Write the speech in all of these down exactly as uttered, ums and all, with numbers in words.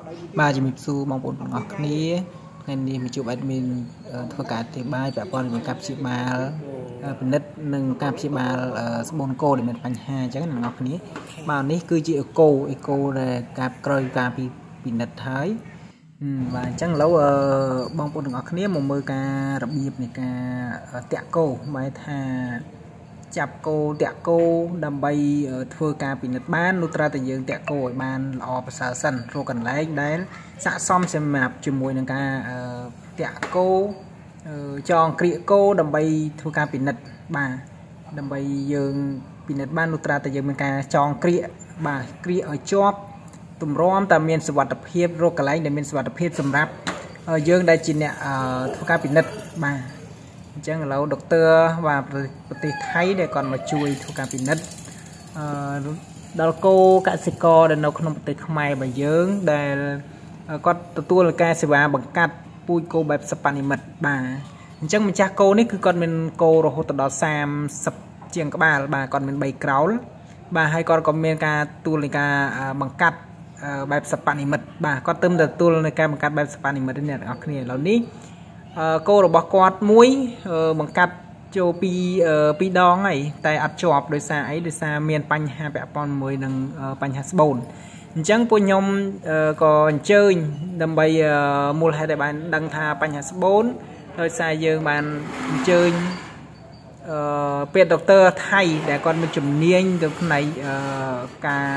ba chỉ mình su mong muốn ngọc ní ngày đi mình chụp admin thưa cả thì ba bạn con mình cặp chị ba bên đất nâng cặp chị ba spon cô để mình phanh ha chắc là ngọc ní mà ní cứ chị cô cô là cặp coi cặp bị bị nứt thái và chắc lâu bong bồn ngọc ní một mưa ca đặc biệt này ca tẹt cô bài thà chập cô tẹt cô đầm bay thưa ca bị nứt ban nút ra từ dương tẹt cô ban lò sờ sần rồi cần lấy đấy xạ xong xem map chùm mùi nâng ca tẹt cô cho kỹ cô đầm bay thưa ca bị nứt bà đầm bay dương bị nứt ban nút ra từ dương mình ca cho kỹ bà kỹ ở chóp tụm róm ta miền sวัสดิ์ភាពโรคอะไรในmiềnสวัสดิ์ភាពสำหรับយើងដែលជាអ្នកធ្វើការពិនិត្យបាទអញ្ចឹងឥឡូវដុកទ័របាទប្រទេសថៃដែលគាត់មកជួយធ្វើការពិនិត្យអឺដល់គោកសិករដែលនៅក្នុងប្រទេសខ្មែររបស់យើងដែលគាត់ទទួលការសេវាបង្កាត់ពូជគោបែបសប្បនិមិត្តបាទអញ្ចឹងម្ចាស់គោនេះគឺគាត់មានគោរហូតដល់សាមសិបជាងក្បាលបាទគាត់មានបីក្រោលបាទហើយគាត់ក៏មានការទទួលនៃការបង្កាត់បែបសប្បនិមិត្តបាទគាត់ទៅទទួលនៅការបង្កាត់បែបសប្បនិមិត្តនេះអ្នកទាំងអស់គ្នាឥឡូវនេះគោរបស់គាត់មួយបង្កាត់ចូលពីពីដងហើយតែអត់ជាប់ដោយសារអីដោយសារមានបញ្ហាពាក់ព័ន្ធមួយនឹងបញ្ហាស្បូនអញ្ចឹងពួកខ្ញុំក៏អញ្ជើញដើម្បីមូលហេតុឲ្យបានដឹងថាបញ្ហាស្បូនដោយសារយើងបានអញ្ជើញអឺពេទ្យដុកទ័រថៃដែលគាត់មានជំនាញទៅផ្នែកការ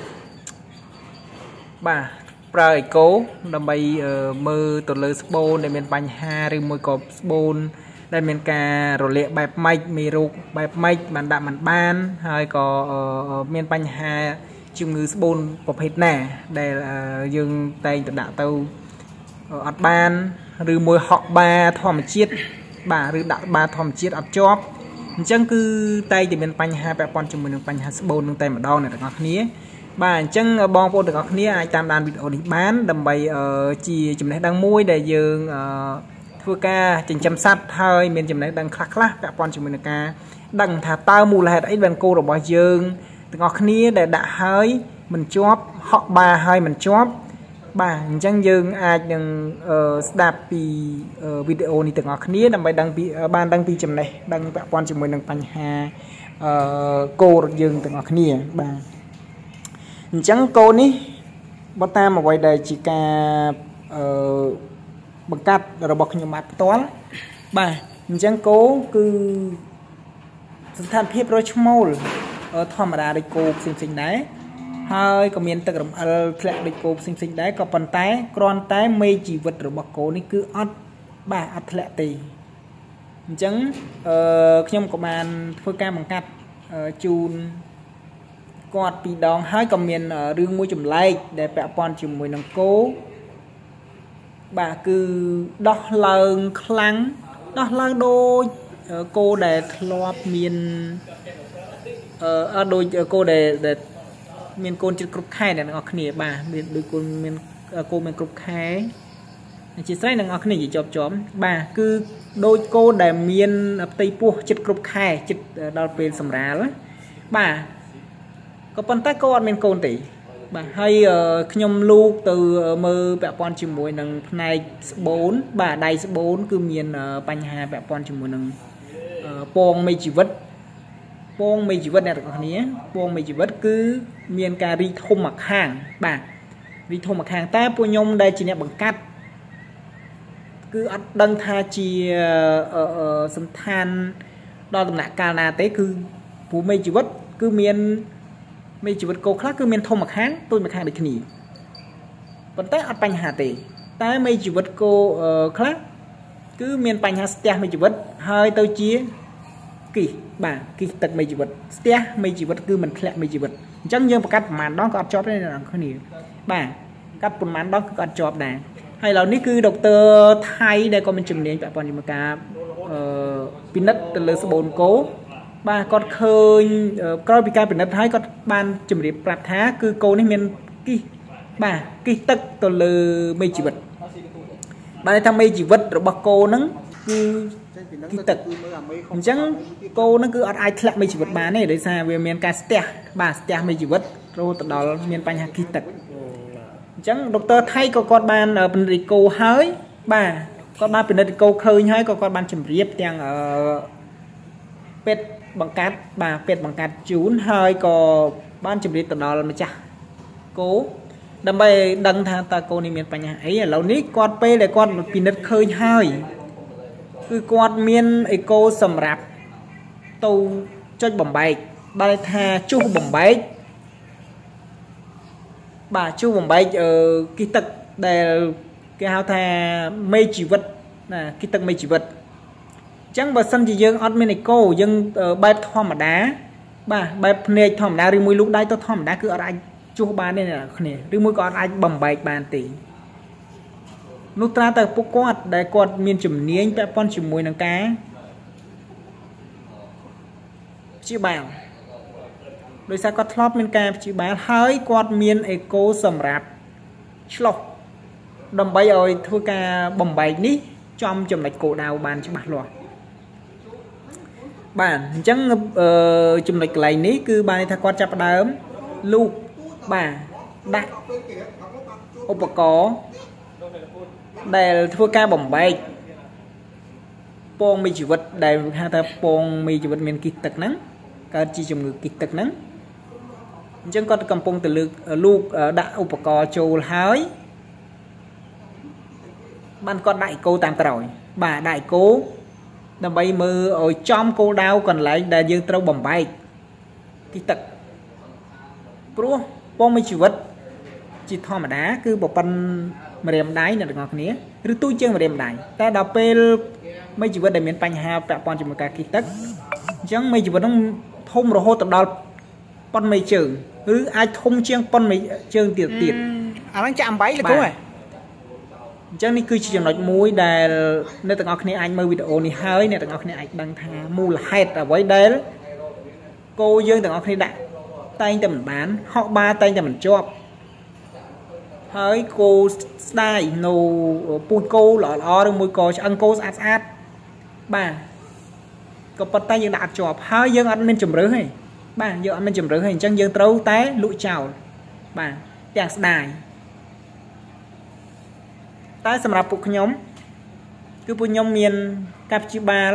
បាទប្រើអីកូដើម្បីមើលទៅលើស្បូនដែលមានបញ្ហាឬមួយក៏ស្បូនដែលមានការរលាកបែបម៉េចមេរោគបែបម៉េចបានដាក់មិនបានហើយក៏មានបញ្ហាជំងឺស្បូនប្រភេទណាដែលយើងតែងទៅដាក់ទៅអត់បានឬមួយហក់បាធម្មជាតិបាទឬដាក់បាធម្មជាតិអត់ជាប់អញ្ចឹងគឺតែងតែមានបញ្ហាពាក់ព័ន្ធជាមួយនឹងបញ្ហាស្បូននឹងតែម្ដងអ្នកទាំងអស់គ្នាបាទអញ្ចឹងបងប្អូនទាំងអស់គ្នាអាចតាមដានវីដេអូនេះបានដើម្បីជាចំណេះដឹងមួយដែលយើងធ្វើការចិញ្ចឹមសត្វហើយមានចំណេះដឹងខ្លះខ្លះពាក់ព័ន្ធជាមួយនឹងការដឹងថាតើមូលហេតុអីបានគោរបស់យើងទាំងអស់គ្នាដែលដាក់ហើយមិនជាប់ហក់បាហើយមិនជាប់បាទអញ្ចឹងយើងអាចនឹងស្ដាប់ពីវីដេអូនេះទាំងអស់គ្នាដើម្បីដឹងពីបានដឹងពីចំណេះដឹងពាក់ព័ន្ធជាមួយនឹងបញ្ហាគោរបស់យើងទាំងអស់គ្នាបាទអញ្ចឹងគោនេះបើតាមអ្វីដែលជាការអឺបង្កាត់របស់ខ្ញុំបាទផ្ទាល់បាទអញ្ចឹងគោគឺស្ថានភាពរឈ្មោលធម្មតាដូចគោផ្សេងផ្សេងដែរហើយក៏មានទឹករំអិលធ្លាក់ដូចគោផ្សេងផ្សេងដែរក៏ប៉ុន្តែគ្រាន់តែមេជីវិតរបស់គោនេះគឺអត់បាទអត់ធ្លាក់ទេអញ្ចឹងអឺខ្ញុំក៏បានធ្វើការបង្កាត់ជូនគាត់ពីរដងហើយក៏មានរឿងមួយចម្លែកដែលពាក់ព័ន្ធជាមួយនឹងគោបាទគឺដោះឡើងខ្លាំងដោះឡើងដូចគោដែលធ្លាប់មានអឺដូចគោដែលដែលមានកូនជិតគ្រប់ខែអ្នកទាំងអស់គ្នាបាទមានដូចគោមានគោមានគ្រប់ខែជាស្រ័យអ្នកទាំងអស់គ្នាជាជាប់ជាប់បាទគឺដូចគោដែលមានផ្ទៃពោះជិតគ្រប់ខែជិតដល់ពេលសម្រាលបាទក៏ប៉ុន្តែគោអត់មានកូនទេបាទហើយខ្ញុំលូកទៅមើលពាក់ព័ន្ធជាមួយនឹងផ្នែកស្បូនបាទដៃស្បូនគឺមានបញ្ហាពាក់ព័ន្ធជាមួយនឹងពងមេជីវិតពងមេជីវិតអ្នកទាំងអស់គ្នាពងមេជីវិតគឺមានការរីធំមកខាងបាទរីធំមកខាងតែពួកខ្ញុំដែលជាអ្នកបង្កាត់គឺអត់ដឹងថាជាសន្តានដល់ដំណាក់កាលណាទេគឺព្រោះមេជីវិតគឺមានមេជីវិតគោខ្លះគឺមានធំមកខាងទូចមកខាងដូចគ្នាប៉ុន្តែអត់បញ្ហាទេតែមេជីវិតគោខ្លះគឺមានបញ្ហាស្ទះមេជីវិតហើយទៅជាគីបាទគីទឹកមេជីវិតស្ទះមេជីវិតគឺមិនធ្លាក់មេជីវិតអញ្ចឹងយើងបង្កាត់ប្រមាណដងក៏អត់ជាប់ដែរអ្នកនរគ្នាបាទកាត់ប្រមាណដងគឺអត់ជាប់ដែរហើយឥឡូវនេះគឺដុកទ័រថៃដែលក៏មានជំនាញពាក់ព័ន្ធជាមួយការអឺពិនិត្យទៅលើស្បូនគោបាទគាត់ឃើញក្រោយពីការពិនិត្យហើយគាត់បានជម្រាបប្រាប់ថាគឺគោនេះមានគីបាទគីទឹកទៅលើមេជីវិតបាទថាមេជីវិតរបស់គោហ្នឹងគឺគីទឹកអញ្ចឹងគោហ្នឹងគឺអត់អាចធ្លាក់មេជីវិតបានទេដោយសារវាមានការស្ទះបាទស្ទះមេជីវិតរហូតដល់មានបញ្ហាគីទឹកអ chẳng doctor thay có con ban ở bên đi cô hơi bà con ban bên đi cô khơi hơi có con ban chìm riệp tiếng ở pet bằng cát bà pet bằng cát chún hơi có ban chìm riệp từ đó là mà chả cố đâm bay đăng tha ta cô này miền Bắc nhà ấy là lâu ní con pe để con bên đất khơi hơi cứ con miền ấy cô sầm rạp tàu cho bầm bay ba tha chu bầm bay bà chu bầm bay ở cái tật để cái hao tha mây chỉ vật là cái tật mây chỉ vật chẳng bà sân chỉ dương ở bên này cô dương bay thom mà đá bà bay này thom đá đi mùi lúc đây tôi thom đá cứ ở đây chú ba đây là này đi mùi con anh bầm bay bàn tỷ lúc ta ta bốc quạt để quạt miền chùm niên bé con chùm mùi nàng cá chị bảo đôi sao có thọp miền cá chị bảo hơi quạt miền eco sầm rạp lọc đầm bay rồi thưa ca bầm bay ní trong chùm lạch cổ đào bàn chị bảo rồi bạn chẳng uh, chùm lạch này ní cứ bài thay quạt chập đá ấm lu bà đặt ốp có để thua ca bồng bay pong mi chỉ vật để hai ta pong mi chỉ vật miền kịch tật nắng cả chỉ chùm người kịch tật nắng chẳng có cầm pong từ lực lu đã ốp có trâu hái ban con đại cô tam rồi bà đại cố đầm bay mưa ở trong cô đau còn lại để dương trâu bồng bay kịch tật pro pong mi chỉ vật chỉ thò mà đá cứ một pan mà đem đáy là được ngọt nía rồi tôi chơi mà đem đáy ta đào pe mấy chỉ vật để miền Tây hà bẹ pon chỉ một cái kí tất chẳng mấy chỉ vật nó thông rồi hô tập đào pon mấy trường cứ ai thông chiang pon mấy trường tiệt tiệt à nó chạm bấy là cố rồi chẳng này cứ chỉ nói mũi để nơi tầng ngọt nía anh mới video này hơi này tầng ngọt nía anh đăng thà mua là hết ở với đấy cô dương tầng ngọt nía đại tay cho mình bán họ ba tay cho mình cho hơi cô style nô pui cô lọ lọ được mùi cô ăn cô sát sát bà có bắt tay dương đạt chọp hơi dương ăn nên chùm rứ hay bà dương ăn nên chùm rứ hay chẳng dương trâu té lụi chào bà dạng style tay sầm rạp phục nhóm cứ phụ nhóm miền cặp chữ ba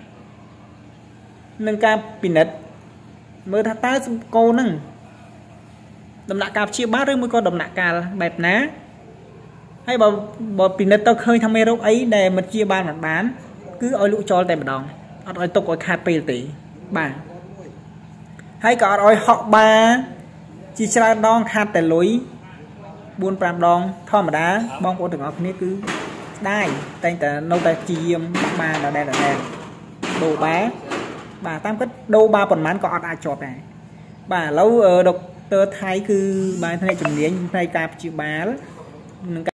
nâng cặp pinnet mới thắt tay cô nâng đầm nạ cạp chia bát rồi mới có đầm nạ cà bẹp ná hay bảo bảo pin net tao khơi tham mê rốc ấy để mình chia ba mặt bán cứ oi lũ cho tại một đòn oi tục oi khát pê tỷ bà hay cả oi họ ba chỉ ra đòn khát tại lối buôn pram đòn thò mà đá bong của từng ngọc này cứ đai tay ta nâu ta chiêm ba là đây là đây đồ bé bà tam kết đô ba phần mán có ai chọt này bà lâu ở độc tơ thái cứ bài thay chùm liếng thay cạp chữ bá